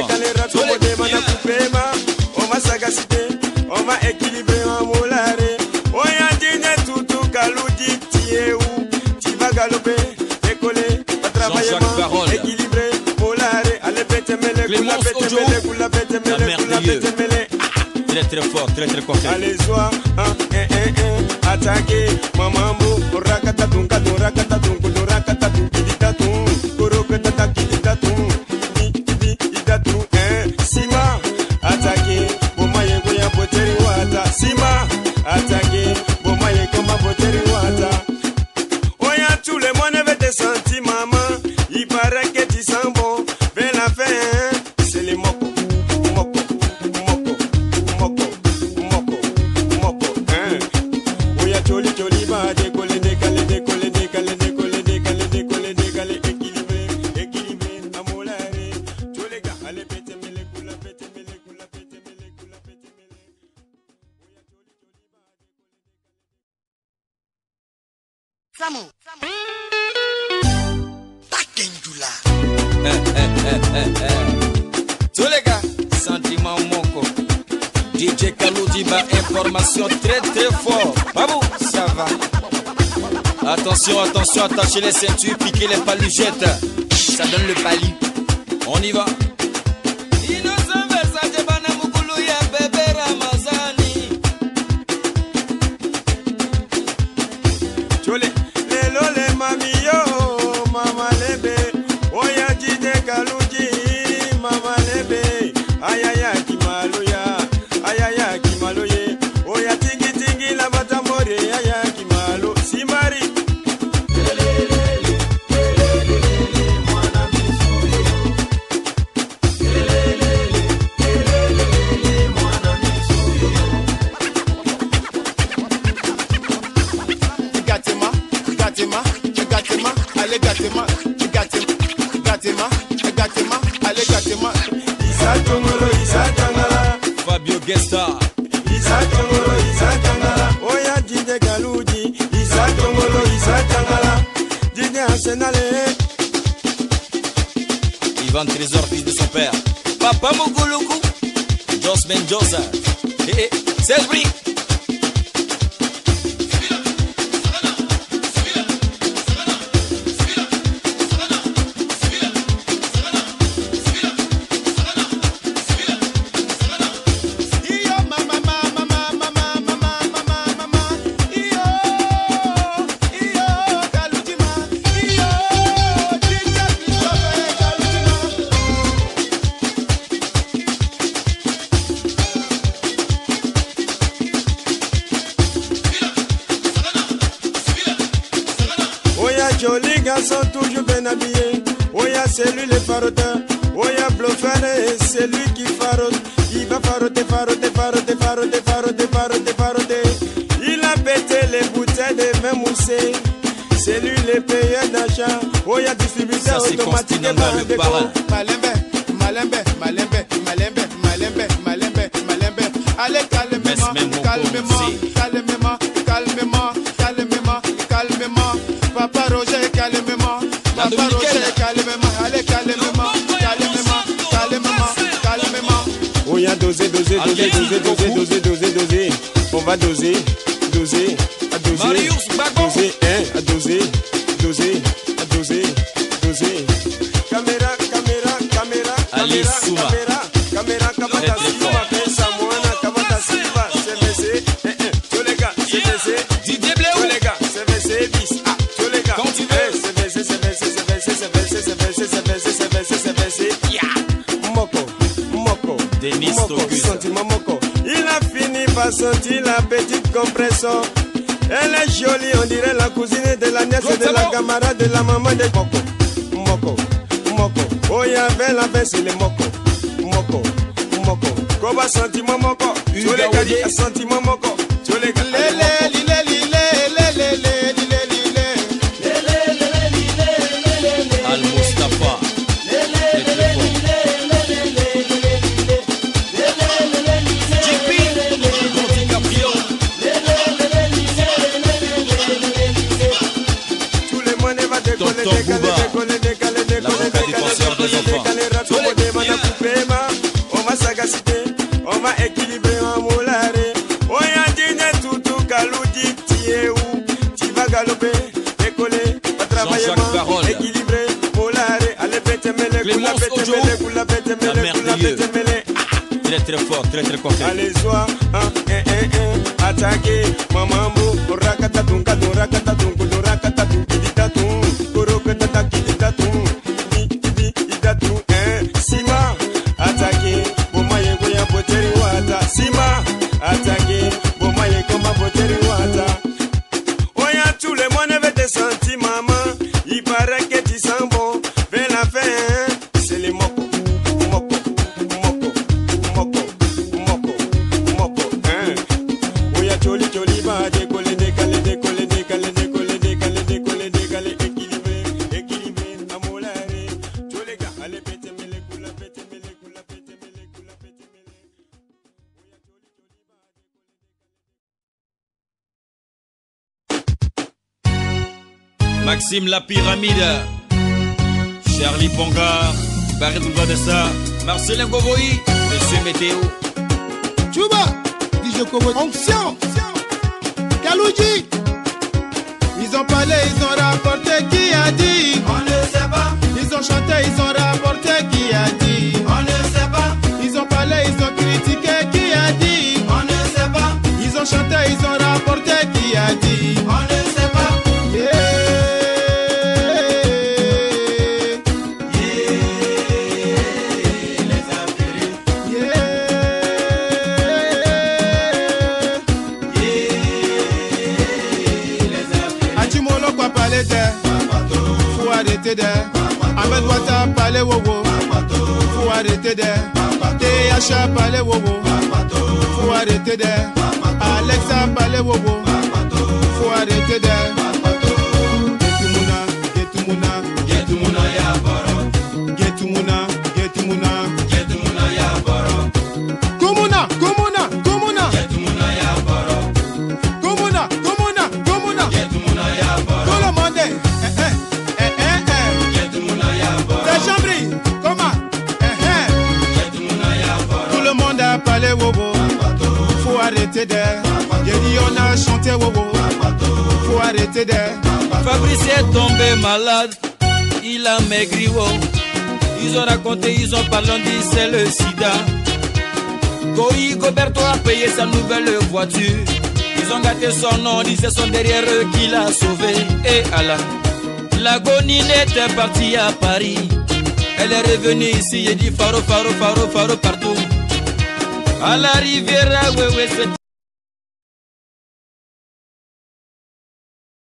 décalé, raccommodé, mana coupé, on m'a sagacité, on m'a équilibré, on m'a moulare. On a dit tout, Kaloudi, tu es où? Tu vas galoper, décoller, pas travailler, équilibré, moulare. Allez, pété, mêlé, goula, pété, mêlé. Très fort, très coquet. Allez, sois, attaqué, mamambo, rakatatum, rakatatum, rakatatum, kiditatum, korokatata, kiditatum, kiditatum, Sima, attaqué, bomaye, goya, poteri, wata, Sima, attaqué, bomaye, koma, poteri, wata. Oya, tout le monde avait des sentiments, maman, il paraît que tu sens bon, vers la fin, c'est les mocos. Tous les gars, sentiment moko. DJ Kaloudi va information très fort. Babou, ça va. Attention, attachez les ceintures, piquez les paluchettes. Ça donne le pali. On y va. Fabio Gesta Isa Tangala Oya DJ Kaloudi Isa Tangala DJ Arsenale Ivan Trésor, fils de son père. Papa Mogoloku Jos Mendoza Selbri. Jolis garçons toujours bien habillés. Oya c'est lui le faroteur. Oya Blofane c'est lui qui farote. Il va faroter. Il a pété les bouteilles de vin moussé. C'est lui le payeur d'achat. Oya distributeur automatique de Bandeko. Malembe. Allez calmement. Papa Roger, calmement. Allez, calmement. Oh, y'a doser. On va doser. Marius Bago. Doser. Caméra. Allez, Souma. Caméra, Kabata Silva, Samoana, Kabata Silva, CVC, tous les gars, CVC, Didier Bléou, tous les gars, CVC, bis, tous les gars, quand tu veux, CVC, Moko, Denis Togus, sentiment Moko, il a fini par sentir la petite compression. Elle est jolie, on dirait la cousine de la nièce de la camarade de la maman de Moko. Oh, il y avait la baisse, c'est le Moko. Koba sentiment Moko. Tu les gars, sentiment Moko. Tu les gars, Al Mustafa, tout le monde va décoller, décaler, l'avocat défenseur des enfants. décaler, sérieux. Très très fort, très très concret. Allez, sois attaqué, mamambo, rakata tunka, rakata tunku, rakata tunku, ditatu, korokata kitatu, ditatu, sima, attaqué, bomaye goya poteri wata, sima, attaqué, bomaye koma poteri wata. Oya, tous les mois n'avaient des sentis, maman, il paraît que tu sens bon, vers la fin, c'est les mocos. Maxime la pyramide, Charlie Ponga, Barret Boudadessa, Marcelin Govoy, Monsieur Météo. Chouba, DJ Kobo, Onction, Kalouji. Ils ont parlé, ils ont rapporté, qui a dit? On ne sait pas. Ils ont chanté, ils ont rapporté, qui a dit? On ne sait pas. Ils ont parlé, ils ont critiqué, qui a dit? On ne sait pas. Ils ont chanté, ils ont rapporté, qui a dit? On ne sait pas. Faut arrêter de Ahmed Ouattara parler wowo. Faut arrêter de THA parler wowo. Faut arrêter de Alexa parler wowo. Faut arrêter de Getumuna ya baro. Getumuna ya baro. Kumuna Getumuna ya baro. Kumuna Getumuna ya baro. Tout le monde tout le monde a parlé wowo. Faut arrêter de j'ai dit on a chanté wowo. Faut arrêter de Fabrice est tombé malade, il a maigri wow. Ils ont raconté, ils ont parlé, on dit c'est le sida. Goberto a payé sa nouvelle voiture. Ils ont gâté son nom, ils se sont derrière eux qui l'a sauvé. Et Allah, la gonine était partie à Paris. Elle est revenue ici et dit faro partout. À la rivière, ouais, c'est